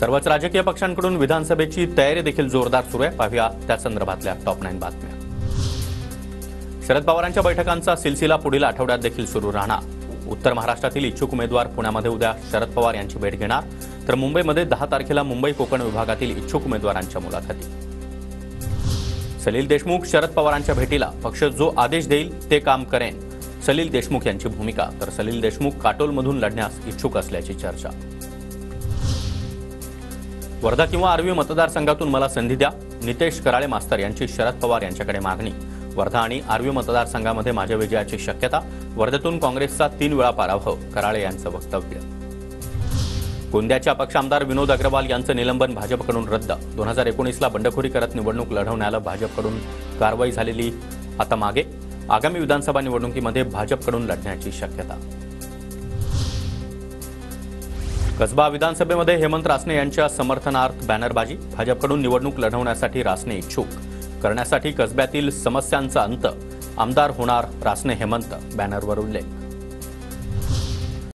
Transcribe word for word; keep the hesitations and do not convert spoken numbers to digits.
सर्वच राजकीय पक्षांकडून विधानसभेची तयारी देखील जोरदार सुरू आहे। पाहूया त्या संदर्भातल्या टॉप नाईन बातम्या। शरद पवारांच्या बैठकांचा सिलसिला पुढील आठवड्यात देखील सुरू राहणार। उत्तर महाराष्ट्रातील इच्छुक उमेदवार पुण्यामध्ये उद्या शरद पवार यांची भेट घेणार, तर मुंबईमध्ये दहा तारखेला मुंबई कोकण विभागातील इच्छुक उमेदवारांच्या मुलाखती। सलील देशमुख शरद पवारांच्या भेटीला पक्ष जो आदेश देईल ते काम करेन, सलील देशमुख यांची भूमिका। तर सलील देशमुख काटोलमधून लढण्यास इच्छुक असल्याची चर्चा। वर्धा किंवा आर्वी मतदारसंघातून मला संधी द्या, नितेश कराळे मास्तर यांची शरद पवार यांच्याकडे मागणी। वर्धा आणि आर्वी मतदारसंघामध्ये माझ्या विजयाची शक्यता, वर्धेतून काँग्रेसचा तीन वेळा पराभव, कराळे यांचं वक्तव्य। गोंदियाचे अपक्ष आमदार विनोद अग्रवाल यांचं निलंबन भाजपकडून रद्द। दोन हजार एकोणीसला बंडखोरी करत निवडणूक लढवण्याला भाजपकडून कारवाई झालेली आता मागे। आगामी विधानसभा निवडणुकीमध्ये भाजपकडून लढण्याची शक्यता। कसबा विधानसभेमध्ये हेमंत रासने यांच्या समर्थनार्थ बॅनरबाजी। भाजपकडून निवडणूक लढवण्यासाठी रासने इच्छुक, करण्यासाठी कसब्यातील समस्यांचा अंत, आमदार होणार रासने हेमंत, बॅनरवर उल्लेख।